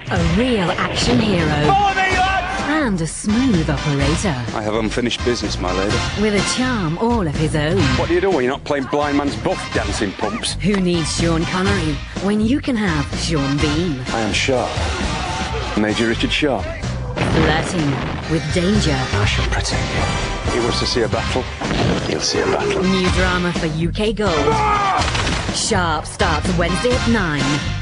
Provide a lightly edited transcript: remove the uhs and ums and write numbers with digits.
A real action hero. Follow me, lads! And a smooth operator. I have unfinished business, my lady. With a charm all of his own. What do you do when you're not playing blind man's buff, dancing pumps? Who needs Sean Connery when you can have Sean Bean? I am Sharpe. Major Richard Sharpe. Flirting with danger. I shall protect you. He wants to see a battle. He'll see a battle. New drama for UK Gold. Sharpe starts Wednesday at 9.